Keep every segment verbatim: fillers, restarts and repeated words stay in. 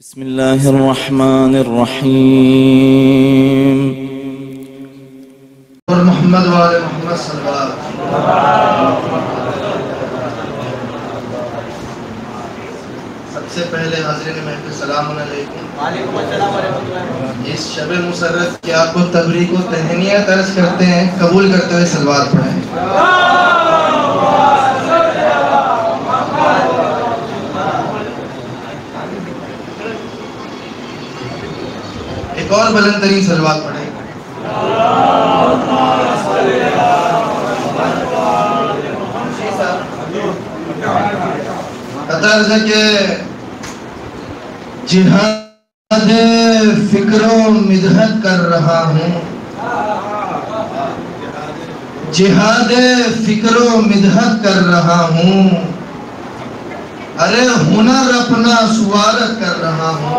بسم الله الرحمن الرحيم محمد وآل محمد صلی اللہ علیہ وسلم۔ سب سے پہلے حاضرین محفل سلام علیکم۔ وعلیکم السلام ورحمۃ اللہ۔ اس شب مسرت کی آپ کو تبریک و تہنیت عرض کرتے ہیں، قبول کرتے ہوئے صلوات پڑھیں۔ ایک اور بلند ترین صلوات پڑھیں۔ قطر سے کہ جہاد فکر و مدحت کر رہا ہوں، جہاد فکر و مدحت کر رہا ہوں، ارے ہنر اپنا سوارت کر رہا ہوں،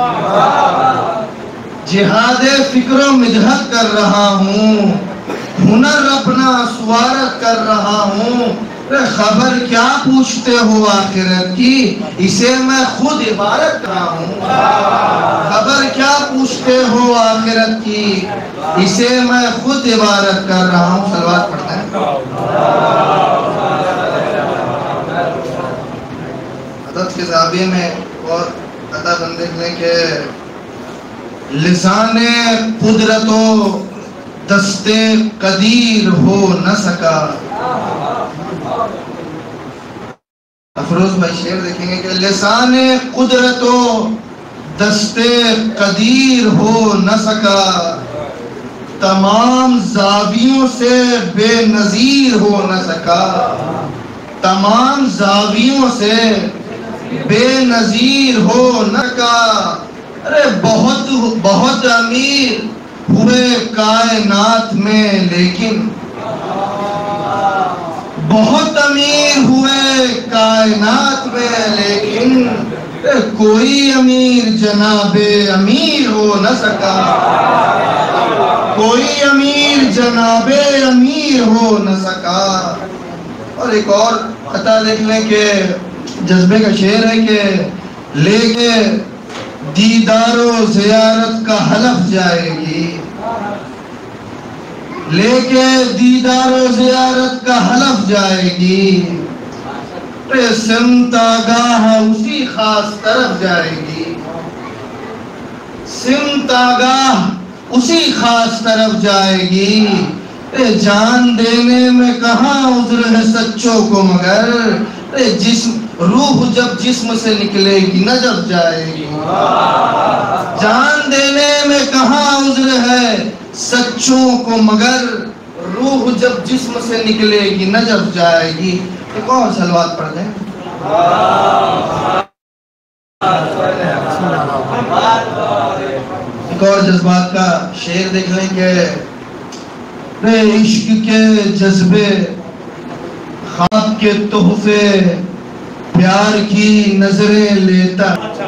جہاد فکر و مدحت کر رہا ہوں، ہنر اپنا سوارت کر رہا ہوں، خبر کیا پوچھتے ہو آخرت کی، اسے میں خود عبارت کر رہا ہوں، خبر کیا پوچھتے ہو آخرت کی، اسے میں خود عبارت کر رہا ہوں۔ صلوات پڑھتے ہیں۔ عدد کے زاویے میں اور عدد ہم دیکھ لیں کہ لسان قدرت و دست قدیر ہو نہ سکا۔ افروز بھائی شعر دیکھیں گے کہ لسان قدرت و دست قدیر ہو نہ سکا، تمام زاویوں سے بے نظیر ہو نہ سکا، تمام زاویوں سے بے نظیر ہو نہ سکا، ارے بہت بہت امیر ہوئے کائنات میں لیکن، بہت امیر ہوئے کائنات میں لیکن، کوئی امیر جناب امیر ہو نہ سکا، کوئی امیر جناب امیر ہو نہ سکا۔ اور ایک اور عطا دیکھ لیں کہ جذبے کا شعر ہے کہ لے کے دیدار و زیارت کا حلف جائے گی، لے کے دیدار و زیارت کا حلف جائے گی، سمت آگاہ اسی خاص طرف جائے گی، سمت آگاہ اسی خاص طرف جائے گی، جان دینے میں کہاں عذر ہے سچوں کو مگر، جسم روح جب جسم سے نکلے گی نجف جائے گی، جان دینے میں کہاں عذر ہے سچوں کو مگر، روح جب جسم سے نکلے گی نجف جائے گی۔ ایک اور صلوات پڑھ دیں۔ ایک اور جذبات کا شعر دیکھ لیں کہ اے عشق کے جذبے خواب کے تحفے پیار کی نظریں لیتا،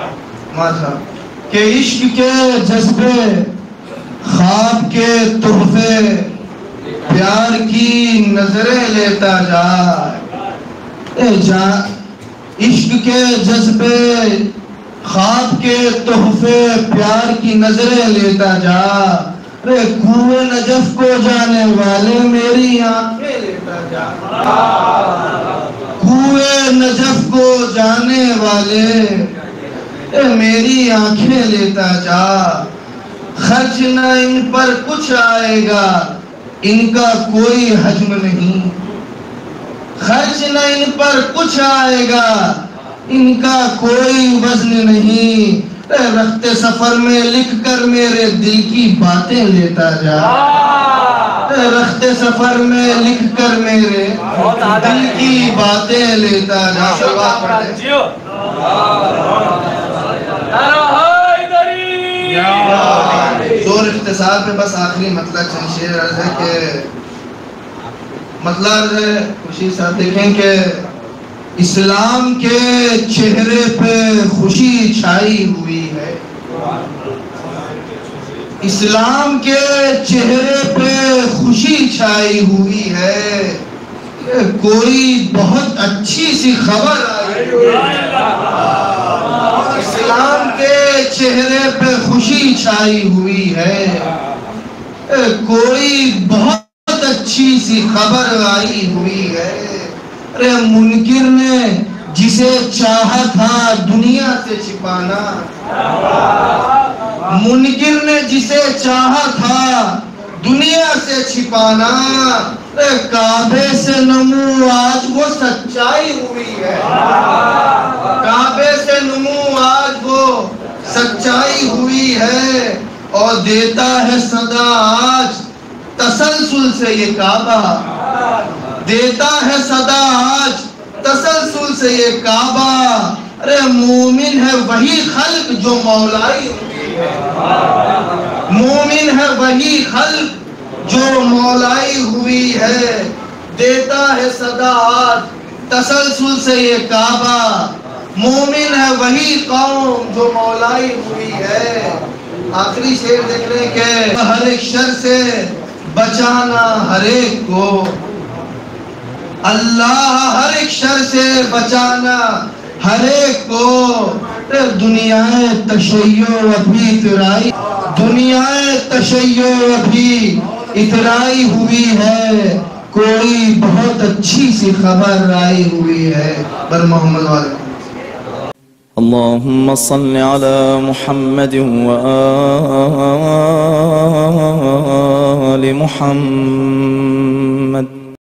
کہ عشق کے جذبے خواب کے تحفے پیار کی نظریں لیتا جا، عشق کے جذبے خواب کے تحفے پیار کی نظریں لیتا جا، رے کوئے نجف کو جانے والے میری آنکھیں لیتا جا، کوئے نجف کو جانے والے اے میری آنکھیں لیتا جا، خرچ نہ ان پر کچھ آئے گا ان کا کوئی حجم نہیں، خرچ نہ ان پر کچھ آئے گا ان کا کوئی وزن نہیں، رخت سفر میں لکھ کر میرے دل کی باتیں لیتا جا، رخت سفر میں لکھ کر میرے دل کی باتیں لیتا جا۔ زور اختصار پہ بس آخری مطلب چند شعر عرض ہے کہ مطلب ہے خوشی صاحب دیکھیں کہ اسلام کے چہرے پہ خوشی چھائی ہوئی ہے، اسلام کے چہرے پہ خوشی چھائی ہوئی ہے، کوئی بہت اچھی سی خبر آئی، اسلام کے کے چہرے پہ خوشی چھائی ہوئی ہے، کوئی بہت اچھی سی خبر آئی ہوئی ہے۔ ارے منکر نے جسے چاہا تھا دنیا سے چھپانا، منکر نے جسے چاہا تھا دنیا سے چھپانا، کعبے سے نمو آج وہ سچائی ہوئی ہے، کعبے سے نمو آج وہ سچائی ہوئی ہے، اور دیتا ہے صدا آج تسلسل سے یہ کعبہ، دیتا ہے صدا آج تسلسل سے یہ کعبہ۔ ارے مومن ہے وہی خلق جو مولائی ہوئی ہے، مومن ہے وہی خلق جو مولائی ہوئی ہے، دیتا ہے صدا آج تسلسل سے یہ کعبہ، مومن ہے وہی قوم جو مولائی ہوئی ہے۔ آخری شعر دیکھ لیں کہ ہر ایک شر سے بچانا ہر ایک کو، اللہ ہر ایک شر سے بچانا ہر ایک کو۔ دنیا تشیع ابھی اترائی، دنیا تشیع ابھی اترائی ہوئی ہے، کوئی بہت اچھی سی خبر آئی ہوئی ہے۔ بر محمد والے اللهم صل على محمد وآل محمد